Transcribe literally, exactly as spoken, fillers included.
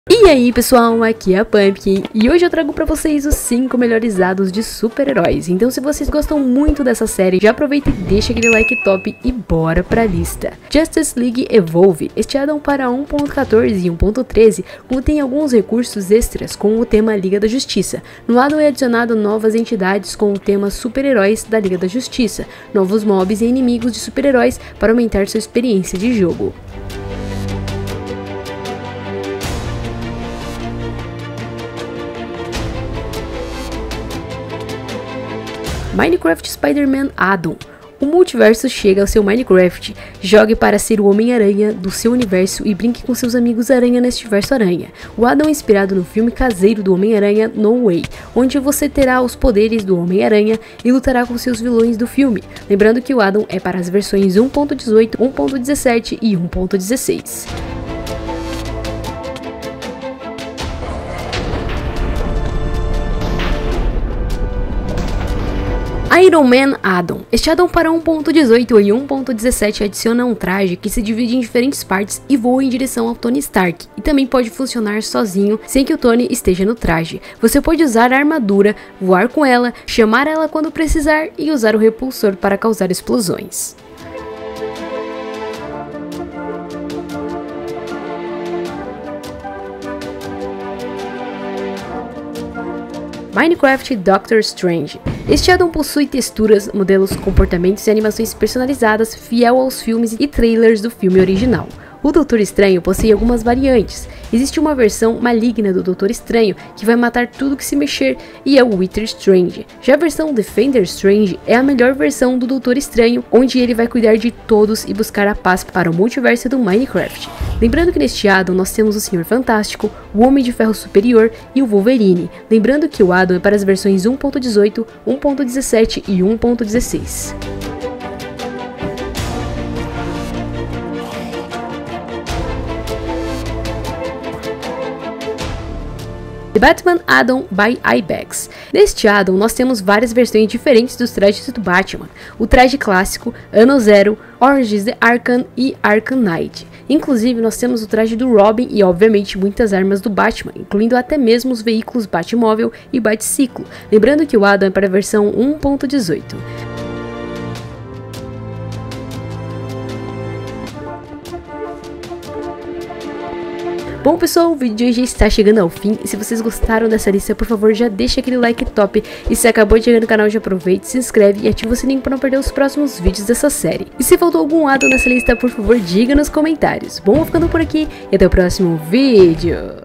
E aí pessoal, aqui é a Pumpkin e hoje eu trago pra vocês os cinco melhores addons de super-heróis. Então se vocês gostam muito dessa série, já aproveita e deixa aquele like top e bora pra lista. Justice League Evolve. Este addon para um ponto quatorze e um ponto treze contém alguns recursos extras com o tema Liga da Justiça. No addon é adicionado novas entidades com o tema super-heróis da Liga da Justiça, novos mobs e inimigos de super-heróis para aumentar sua experiência de jogo. Minecraft Spider-Man Addon. O multiverso chega ao seu Minecraft. Jogue para ser o Homem-Aranha do seu universo e brinque com seus amigos aranha neste verso aranha. O addon é inspirado no filme caseiro do Homem-Aranha No Way, onde você terá os poderes do Homem-Aranha e lutará com seus vilões do filme. Lembrando que o addon é para as versões um ponto dezoito, um ponto dezessete e um ponto dezesseis. Iron Man Addon. Este addon para um ponto dezoito e um ponto dezessete adiciona um traje que se divide em diferentes partes e voa em direção ao Tony Stark, e também pode funcionar sozinho sem que o Tony esteja no traje. Você pode usar a armadura, voar com ela, chamar ela quando precisar e usar o repulsor para causar explosões. Minecraft Doctor Strange. Este addon possui texturas, modelos, comportamentos e animações personalizadas fiel aos filmes e trailers do filme original. O Doutor Estranho possui algumas variantes. Existe uma versão maligna do Doutor Estranho que vai matar tudo que se mexer e é o Wither Strange. Já a versão Defender Strange é a melhor versão do Doutor Estranho, onde ele vai cuidar de todos e buscar a paz para o multiverso do Minecraft. Lembrando que neste addon nós temos o Senhor Fantástico, o Homem de Ferro Superior e o Wolverine. Lembrando que o addon é para as versões um ponto dezoito, um ponto dezessete e um ponto dezesseis. The Batman Addon by Ibex. Neste addon nós temos várias versões diferentes dos trajes do Batman. O traje clássico, Ano Zero, Origins the Arkham e Arkham Knight. Inclusive nós temos o traje do Robin e obviamente muitas armas do Batman, incluindo até mesmo os veículos Batmóvel e Batciclo. Lembrando que o addon é para a versão um ponto dezoito. Bom pessoal, o vídeo de hoje já está chegando ao fim, e se vocês gostaram dessa lista, por favor já deixa aquele like top, e se acabou de chegar no canal já aproveita, se inscreve e ativa o sininho para não perder os próximos vídeos dessa série. E se faltou algum addon nessa lista, por favor diga nos comentários. Bom, vou ficando por aqui e até o próximo vídeo.